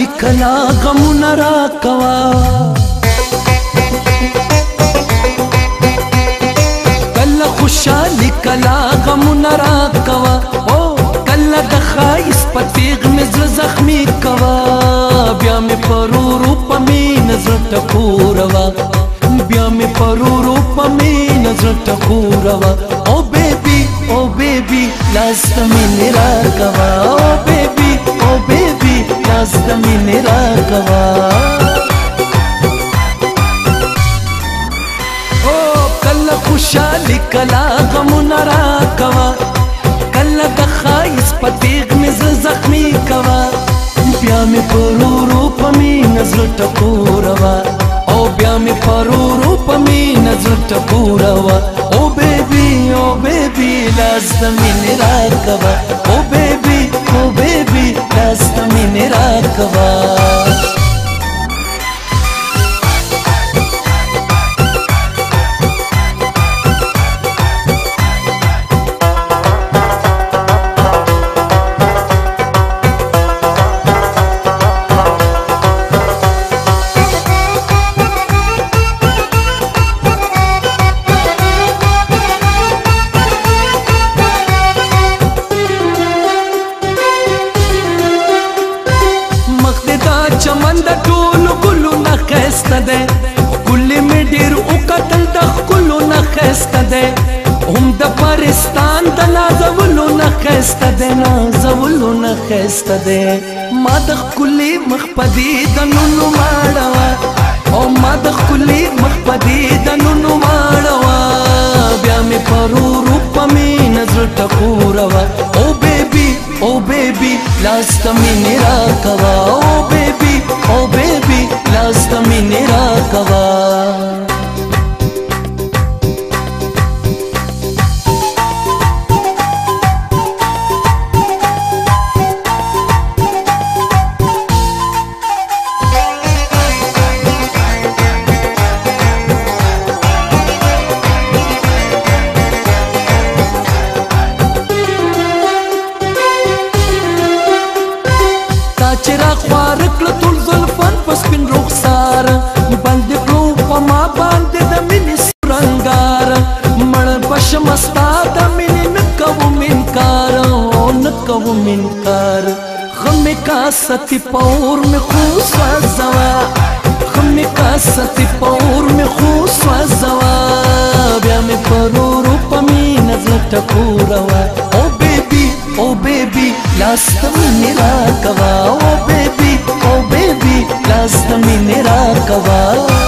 کلا غمونه راکوا کله خوشحالي کلا غمونه راکوا او کله د ښایست په تیغ مې زړه زخمي کوا بیا مې پرورو په مینه زړه ټکوروا بیا مې پرورو په مینه زړه ټکوروا او بیبي لاس ته مینې راکوا او بیبي لاس ته مینې راکوا او کله خوشحالي کله غمونه راکوا کله د ښایست په تیغ مې زړه زخمي کوا بیا مې پرورو په مینه زړه ټکوروا او بیا مې پرورو په مینه زړه ټکوروا او بیبي لاس ته مینې راکوا او بیبي لاس ته مینې راکوا چمن د ټولو ګلو نه ښایسته دی ښکلې مې ډېر وکتل د ښکلو نه ښایسته دی هم د پرستان د نازولو نه ښایسته دی نازولو نه ښایسته دی ما د ښکلې مخ په دې د نونو ماړوه او ما د ښکلې مخ په دې د نونو ماړوه بیا مې پرورو په مینه زړه ټکوروا او بیبي لاس ته مینې راکوا او بیبي لاس ته مینې راکوا چې را خوار کړه ټول زلفان په سپین رخسار باندې کړو په ما باندې د مینې سرنګار مړ به شمه ستا د مینې نه کوم انکار نه کوم انکار ښه مې کاستې په اور مې خو سوځوه ښه مې کاستې په اور مې خو سوځوه بیا مې پرورو په مینه زړه ټکوروا او بیبي لاس ته مینې راکوا او بیبي لاس ته مینې راکوا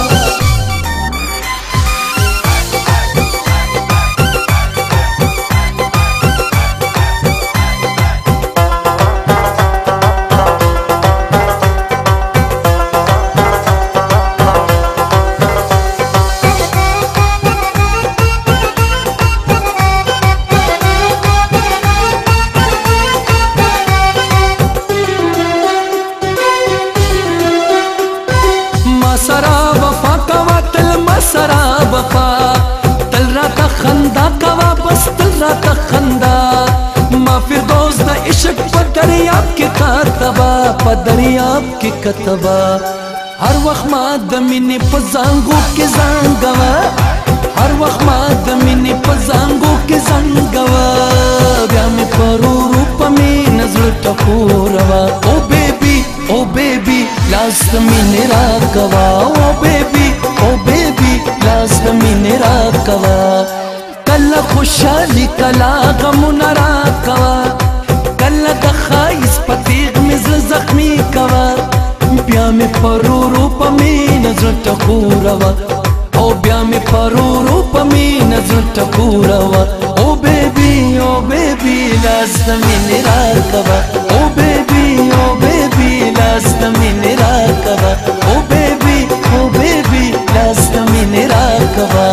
سرا وفا کوا تل ما سرا وفا تل راته خندا کوا بس تل راته خندا ما فردوس د عشق په دریاب کې کتبا په دریاب کې کتبا هر وخت ما د مینې په زنګو کې زنګوا هر وخت ما د مینې په زنګو کې زنګوا بیا مې پرورو په مینه زړه ټکوروا او بیبي لاس ته مینې راکوا او بیبي لاس ته مینې راکوا کله خوشحالي کله غمونه راکوا کله د ښایست په تیغ مې زړه زخمي کوا بیا مې پرورو په مینه زړه ټکوروا او بیا مې پرورو په مینه زړه ټکوروا او بیبي لاس ته مینې راکوا او بیبي لاس ته مینې راکوا او بیبي لاس ته مینې راکوا